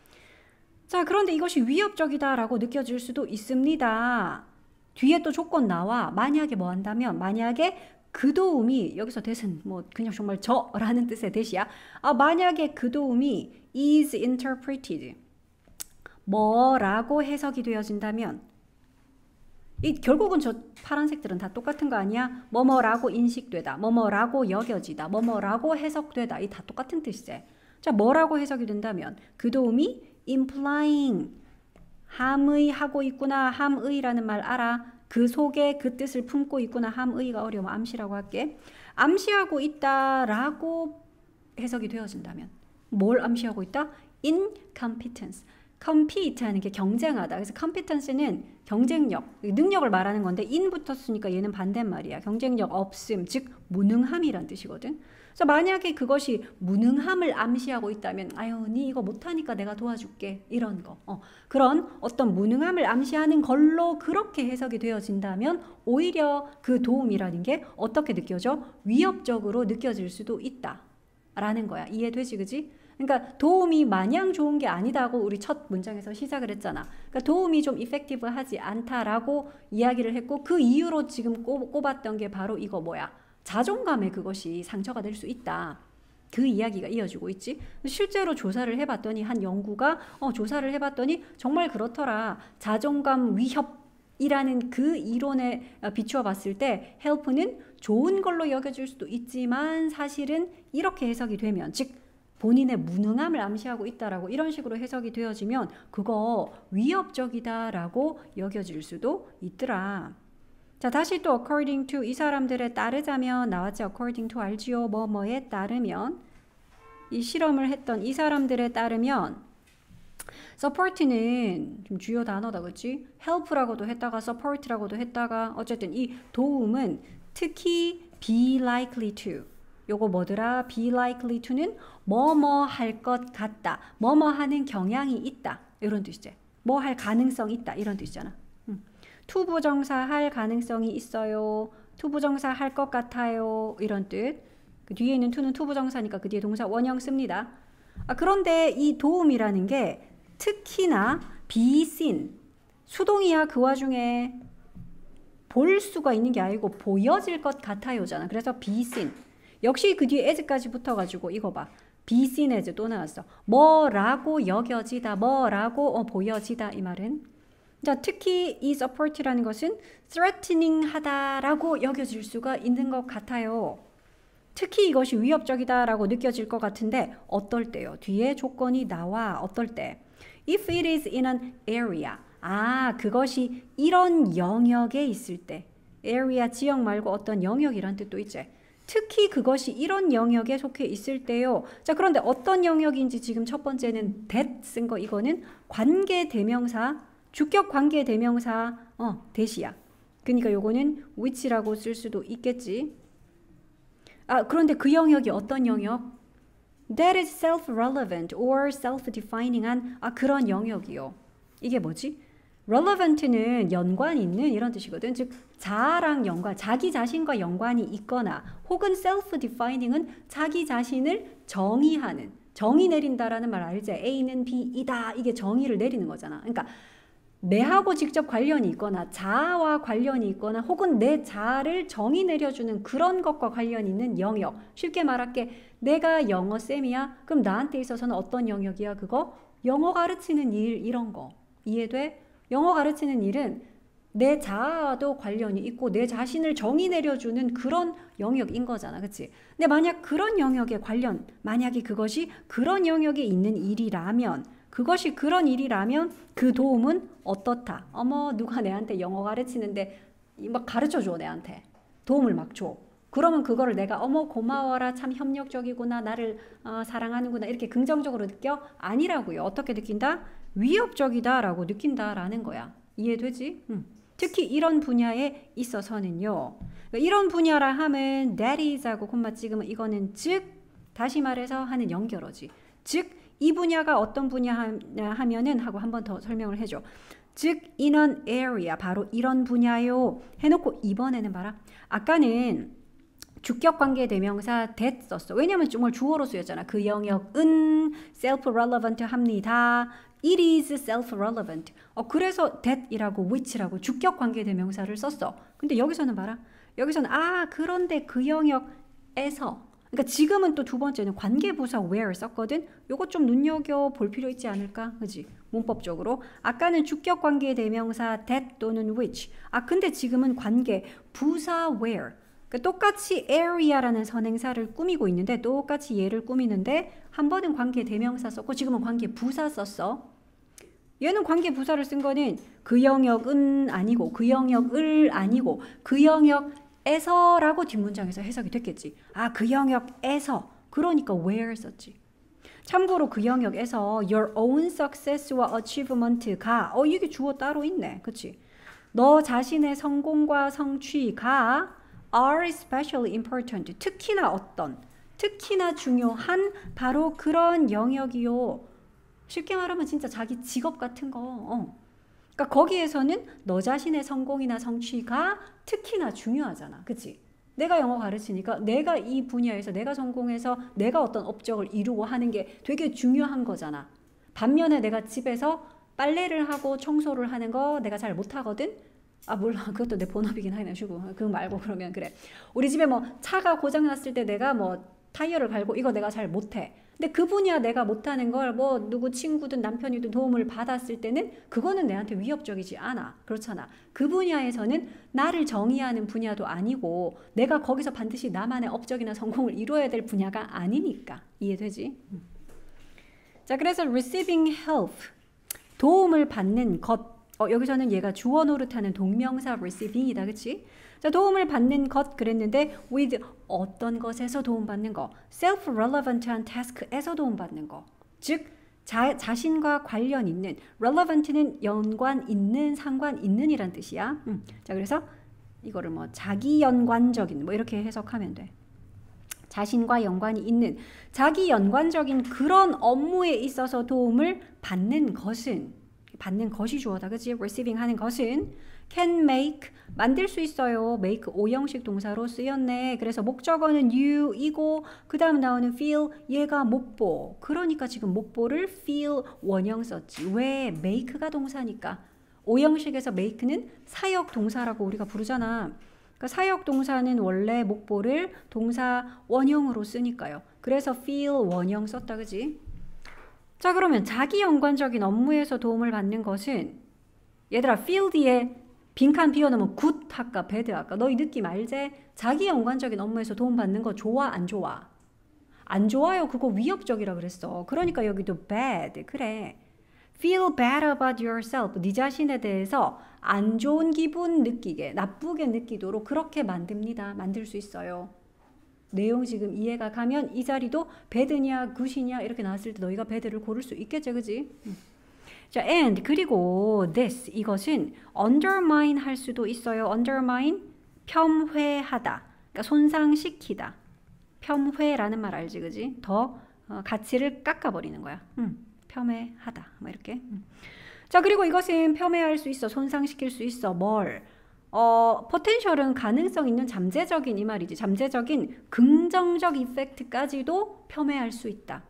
Speaker 1: 자, 그런데 이것이 위협적이다라고 느껴질 수도 있습니다. 뒤에 또 조건 나와. 만약에 뭐 한다면 만약에 그 도움이 여기서 대신 뭐 그냥 정말 저라는 뜻의 대시야. 아, 만약에 그 도움이 is interpreted 뭐라고 해석이 되어진다면 이 결국은 저 파란색들은 다 똑같은 거 아니야? 뭐뭐라고 인식되다, 뭐뭐라고 여겨지다, 뭐뭐라고 해석되다. 이 다 똑같은 뜻이지. 자, 뭐라고 해석이 된다면 그 도움이 implying 함의 하고 있구나. 함의라는 말 알아? 그 속에 그 뜻을 품고 있구나. 함의가 어려우면 암시라고 할게. 암시하고 있다라고 해석이 되어진다면 뭘 암시하고 있다? incompetence. compete 하는 게 경쟁하다. 그래서 competence는 경쟁력, 능력을 말하는 건데 in 붙었으니까 얘는 반대말이야. 경쟁력 없음, 즉 무능함이란 뜻이거든. 그래서 만약에 그것이 무능함을 암시하고 있다면 아유, 니 이거 못하니까 내가 도와줄게. 이런 거. 어, 그런 어떤 무능함을 암시하는 걸로 그렇게 해석이 되어진다면 오히려 그 도움이라는 게 어떻게 느껴져? 위협적으로 느껴질 수도 있다. 라는 거야. 이해되지, 그지? 그러니까 도움이 마냥 좋은 게 아니다고 우리 첫 문장에서 시작을 했잖아. 그러니까 도움이 좀 이펙티브하지 않다라고 이야기를 했고 그 이유로 지금 꼽, 꼽았던 게 바로 이거 뭐야? 자존감에 그것이 상처가 될 수 있다. 그 이야기가 이어지고 있지. 실제로 조사를 해봤더니 한 연구가 어, 조사를 해봤더니 정말 그렇더라. 자존감 위협이라는 그 이론에 비추어 봤을 때 help는 좋은 걸로 여겨질 수도 있지만 사실은 이렇게 해석이 되면 즉 본인의 무능함을 암시하고 있다라고 이런 식으로 해석이 되어지면 그거 위협적이다라고 여겨질 수도 있더라. 자, 다시 또 according to 이 사람들에 따르자면 나왔지. according to 알지요. 뭐뭐에 따르면 이 실험을 했던 이 사람들에 따르면 support는 좀 주요 단어다, 그렇지? help라고도 했다가 support라고도 했다가 어쨌든 이 도움은 특히 be likely to 요거 뭐더라? be likely to는 뭐뭐 할 것 같다. 뭐뭐 하는 경향이 있다. 이런 뜻이지. 뭐 할 가능성이 있다. 이런 뜻이잖아. 음. to 부정사 할 가능성이 있어요. to 부정사 할 것 같아요. 이런 뜻. 그 뒤에 있는 to는 to 부정사니까 그 뒤에 동사 원형 씁니다. 아, 그런데 이 도움이라는 게 특히나 be seen. 수동이야. 그 와중에 볼 수가 있는 게 아니고 보여질 것 같아요잖아. 그래서 be seen. 역시 그 뒤에 as까지 붙어가지고 이거 봐. be seen as 또 나왔어. 뭐라고 여겨지다, 뭐라고 어, 보여지다 이 말은. 자, 특히 이 support라는 것은 threatening 하다라고 여겨질 수가 있는 것 같아요. 특히 이것이 위협적이다라고 느껴질 것 같은데 어떨 때요? 뒤에 조건이 나와. 어떨 때? If it is in an area. 아, 그것이 이런 영역에 있을 때. area 지역 말고 어떤 영역이란 뜻도 있지. 특히 그것이 이런 영역에 속해 있을 때요. 자, 그런데 어떤 영역인지 지금 첫 번째는 that 쓴 거 이거는 관계 대명사, 주격 관계 대명사 어, that이야. 그러니까 요거는 which라고 쓸 수도 있겠지. 아, 그런데 그 영역이 어떤 영역? That is self-relevant or self-defining한 아, 그런 영역이요. 이게 뭐지? relevant는 연관 있는 이런 뜻이거든. 즉 자아랑 연관, 자기 자신과 연관이 있거나 혹은 self-defining은 자기 자신을 정의하는, 정의 내린다라는 말 알지? A는 B이다. 이게 정의를 내리는 거잖아. 그러니까 내하고 직접 관련이 있거나 자아와 관련이 있거나 혹은 내 자아를 정의 내려주는 그런 것과 관련 있는 영역. 쉽게 말할게. 내가 영어 쌤이야? 그럼 나한테 있어서는 어떤 영역이야? 그거? 영어 가르치는 일 이런 거. 이해돼? 영어 가르치는 일은 내 자아와도 관련이 있고 내 자신을 정의 내려주는 그런 영역인 거잖아. 그치? 근데 만약 그런 영역에 관련, 만약에 그것이 그런 영역에 있는 일이라면 그것이 그런 일이라면 그 도움은 어떻다? 어머 누가 내한테 영어 가르치는데 막 가르쳐줘 내한테. 도움을 막 줘. 그러면 그거를 내가 어머 고마워라 참 협력적이구나 나를 어, 사랑하는구나 이렇게 긍정적으로 느껴? 아니라고요. 어떻게 느낀다? 위협적이다라고 느낀다라는 거야. 이해되지? 음. 특히 이런 분야에 있어서는요. 이런 분야라 하면 that is하고 콤마 찍으면 이거는 즉 다시 말해서 하는 연결어지. 즉 이 분야가 어떤 분야 하면은 하고 한 번 더 설명을 해줘. 즉 in an area 바로 이런 분야요. 해놓고 이번에는 봐라. 아까는 주격 관계 대명사 that 썼어. 왜냐면 정말 주어로 쓰였잖아. 그 영역은 self-relevant 합니다. It is self-relevant. 어, 그래서 that이라고 which라고 주격 관계 대명사를 썼어. 근데 여기서는 봐라. 여기서는 아 그런데 그 영역에서 그러니까 지금은 또 두 번째는 관계부사 where 썼거든. 요거 좀 눈여겨볼 필요 있지 않을까? 그지? 문법적으로. 아까는 주격 관계 대명사 that 또는 which. 아 근데 지금은 관계 부사 where. 그러니까 똑같이 area라는 선행사를 꾸미고 있는데 똑같이 얘를 꾸미는데 한 번은 관계 대명사 썼고 지금은 관계 부사 썼어. 얘는 관계 부사를 쓴 거는 그 영역은 아니고 그 영역을 아니고 그 영역에서라고 뒷문장에서 해석이 됐겠지. 아, 그 영역에서. 그러니까 where 썼지. 참고로 그 영역에서 your own success와 achievement가 어 이게 주어 따로 있네. 그치? 너 자신의 성공과 성취가 are especially important. 특히나 어떤, 특히나 중요한 바로 그런 영역이요. 쉽게 말하면 진짜 자기 직업 같은 거. 어. 그러니까 거기에서는 너 자신의 성공이나 성취가 특히나 중요하잖아. 그치? 내가 영어 가르치니까 내가 이 분야에서 내가 성공해서 내가 어떤 업적을 이루고 하는 게 되게 중요한 거잖아. 반면에 내가 집에서 빨래를 하고 청소를 하는 거 내가 잘 못하거든? 아 몰라 그것도 내 본업이긴 하네 쉬고 그거 말고 그러면 그래 우리 집에 뭐 차가 고장 났을 때 내가 뭐 타이어를 갈고 이거 내가 잘 못해 근데 그 분야 내가 못하는 걸 뭐 누구 친구든 남편이든 도움을 받았을 때는 그거는 내한테 위협적이지 않아 그렇잖아 그 분야에서는 나를 정의하는 분야도 아니고 내가 거기서 반드시 나만의 업적이나 성공을 이루어야 될 분야가 아니니까 이해되지? 자 그래서 receiving help 도움을 받는 것 어, 여기서는 얘가 주어 노릇하는 동명사 receiving이다. 그치? 자, 도움을 받는 것 그랬는데 with 어떤 것에서 도움받는 거 self-relevant한 task에서 도움받는 거 즉 자, 자신과 관련 있는 relevant는 연관 있는 상관 있는 이란 뜻이야. 음. 자 그래서 이거를 뭐 자기 연관적인 뭐 이렇게 해석하면 돼. 자신과 연관이 있는 자기 연관적인 그런 업무에 있어서 도움을 받는 것은 받는 것이 주어다. 그치? receiving 하는 것은 can make 만들 수 있어요. make 오형식 동사로 쓰였네. 그래서 목적어는 you이고 그 다음 나오는 feel 얘가 목보. 그러니까 지금 목보를 feel 원형 썼지. 왜? make가 동사니까. 오형식에서 make는 사역 동사라고 우리가 부르잖아. 그러니까 사역 동사는 원래 목보를 동사 원형으로 쓰니까요. 그래서 feel 원형 썼다. 그치? 자 그러면 자기 연관적인 업무에서 도움을 받는 것은 얘들아 feel 뒤에 빈칸 비워놓으면 굿 할까 배드 할까? 너희 느낌 알제? 자기 연관적인 업무에서 도움받는 거 좋아 안 좋아? 안 좋아요. 그거 위협적이라 그랬어. 그러니까 여기도 bad. 그래. Feel bad about yourself. 네 자신에 대해서 안 좋은 기분 느끼게, 나쁘게 느끼도록 그렇게 만듭니다. 만들 수 있어요. 내용 지금 이해가 가면 이 자리도 bad냐, good이냐 이렇게 나왔을 때 너희가 bad를 고를 수 있겠죠. 그지? 자, and 그리고 this 이것은 undermine 할 수도 있어요. undermine 폄훼하다. 그러니까 손상시키다. 폄훼라는 말 알지, 그지? 더 어, 가치를 깎아버리는 거야. 음, 폄훼하다. 뭐 이렇게. 음. 자, 그리고 이것은 폄훼할 수 있어. 손상시킬 수 있어. 뭘? 어, potential은 가능성 있는 잠재적인 이 말이지. 잠재적인 긍정적 이펙트까지도 폄훼할 수 있다.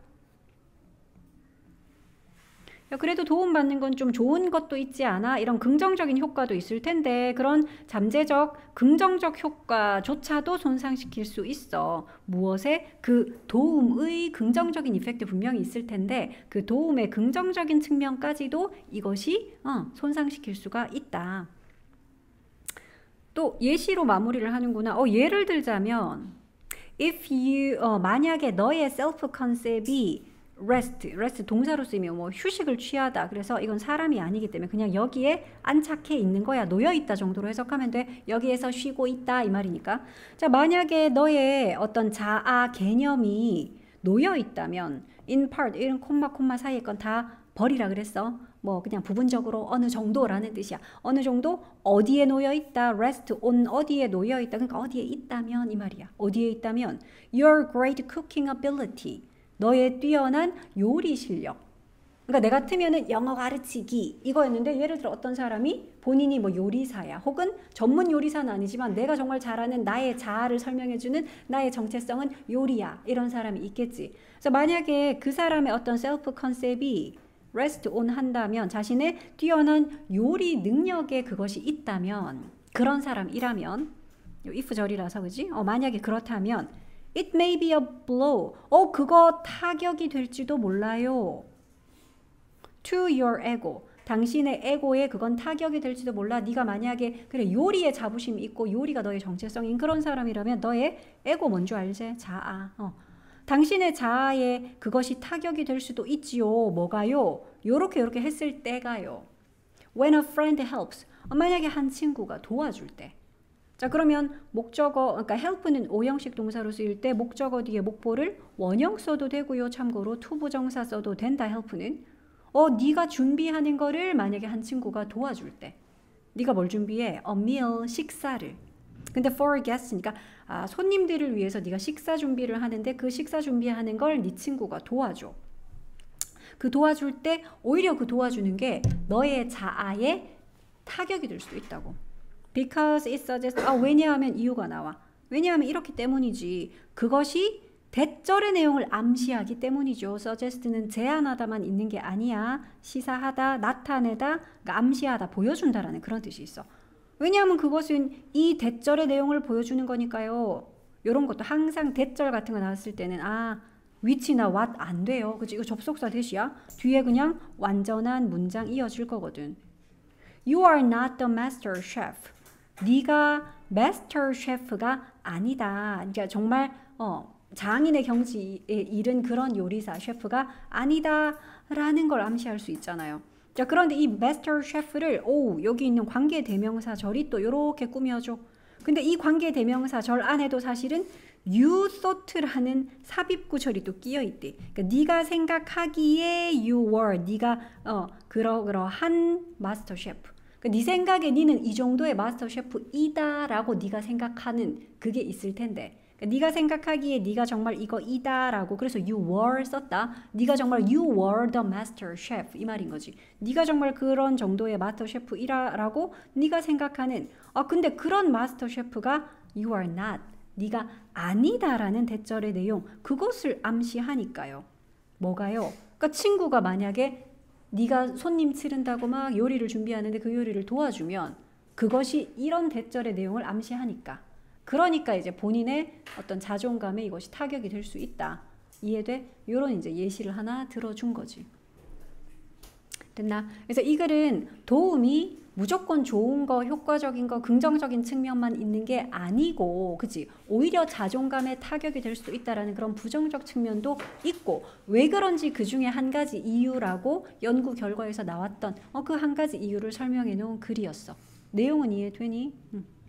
Speaker 1: 그래도 도움받는 건 좀 좋은 것도 있지 않아? 이런 긍정적인 효과도 있을 텐데 그런 잠재적 긍정적 효과조차도 손상시킬 수 있어. 무엇에? 그 도움의 긍정적인 이펙트 분명히 있을 텐데 그 도움의 긍정적인 측면까지도 이것이 어, 손상시킬 수가 있다. 또 예시로 마무리를 하는구나. 어, 예를 들자면 if you 어, 만약에 너의 셀프 컨셉이 rest, rest 동사로 쓰이면 뭐 휴식을 취하다. 그래서 이건 사람이 아니기 때문에 그냥 여기에 안착해 있는 거야. 놓여 있다 정도로 해석하면 돼. 여기에서 쉬고 있다 이 말이니까. 자, 만약에 너의 어떤 자아 개념이 놓여 있다면 in part 이런 콤마 콤마 사이에 건 다 버리라 그랬어. 뭐 그냥 부분적으로 어느 정도라는 뜻이야. 어느 정도 어디에 놓여 있다. rest on 어디에 놓여 있다. 그러니까 어디에 있다면 이 말이야. 어디에 있다면 your great cooking ability. 너의 뛰어난 요리 실력. 그러니까 내 같으면은 영어 가르치기 이거였는데 예를 들어 어떤 사람이 본인이 뭐 요리사야 혹은 전문 요리사는 아니지만 내가 정말 잘하는 나의 자아를 설명해주는 나의 정체성은 요리야 이런 사람이 있겠지. 그래서 만약에 그 사람의 어떤 셀프 컨셉이 rest on 한다면 자신의 뛰어난 요리 능력에 그것이 있다면 그런 사람이라면 if 절이라서 그지? 어, 만약에 그렇다면 It may be a blow. 어, 그거 타격이 될지도 몰라요. To your ego. 당신의 에고에 그건 타격이 될지도 몰라. 네가 만약에 그래 요리에 자부심이 있고 요리가 너의 정체성인 그런 사람이라면 너의 에고 뭔지 알지? 자아. 어. 당신의 자아에 그것이 타격이 될 수도 있지요. 뭐가요? 요렇게 요렇게 했을 때가요. When a friend helps. 어, 만약에 한 친구가 도와줄 때. 자, 그러면 목적어, 그러니까 help는 오형식 동사로 쓰일 때 목적어 뒤에 목보를 원형 써도 되고요. 참고로 투부정사 써도 된다. help는. 어, 네가 준비하는 거를 만약에 한 친구가 도와줄 때. 네가 뭘 준비해? a meal, 식사를. 근데 for guest니까 아, 손님들을 위해서 네가 식사 준비를 하는데 그 식사 준비하는 걸 네 친구가 도와줘. 그 도와줄 때 오히려 그 도와주는 게 너의 자아에 타격이 될 수도 있다고. Because it suggests, 아, 왜냐하면 이유가 나와. 왜냐하면 이렇기 때문이지. 그것이 대절의 내용을 암시하기 때문이죠. suggest는 제안하다만 있는 게 아니야. 시사하다, 나타내다, 그러니까 암시하다, 보여준다라는 그런 뜻이 있어. 왜냐하면 그것은 이 대절의 내용을 보여주는 거니까요. 이런 것도 항상 대절 같은 거 나왔을 때는 아, which나 what 안 돼요. 그치? 이거 접속사 대시야. 뒤에 그냥 완전한 문장 이어질 거거든. You are not the master chef. 네가 마스터 셰프가 아니다. 그러니까 정말 어, 장인의 경지에 이른 그런 요리사 셰프가 아니다라는 걸 암시할 수 있잖아요. 자, 그런데 이 마스터 셰프를 오, 여기 있는 관계 대명사 절이 또 이렇게 꾸며줘. 근데 이 관계 대명사 절 안에도 사실은 you thought라는 삽입구절이 또 끼어 있대. 그러니까 네가 생각하기에 you were, 네가 어, 그러그러한 마스터 셰프. 네 생각에 니는 이 정도의 마스터 셰프이다라고 네가 생각하는 그게 있을 텐데 그러니까 네가 생각하기에 네가 정말 이거이다라고 그래서 you were 썼다. 네가 정말 you were the master chef 이 말인 거지. 네가 정말 그런 정도의 마스터 셰프이라라고 네가 생각하는 아 근데 그런 마스터 셰프가 you are not 네가 아니다라는 대절의 내용 그것을 암시하니까요. 뭐가요? 그러니까 친구가 만약에 네가 손님 치른다고 막 요리를 준비하는데 그 요리를 도와주면 그것이 이런 대절의 내용을 암시하니까 그러니까 이제 본인의 어떤 자존감에 이것이 타격이 될 수 있다. 이해돼? 요런 이제 예시를 하나 들어준 거지. 됐나? 그래서 이 글은 도움이 무조건 좋은 거, 효과적인 거, 긍정적인 측면만 있는 게 아니고, 그치? 오히려 자존감에 타격이 될 수도 있다라는 그런 부정적 측면도 있고, 왜 그런지 그 중에 한 가지 이유라고 연구 결과에서 나왔던 어, 그 한 가지 이유를 설명해 놓은 글이었어. 내용은 이해되니? 응.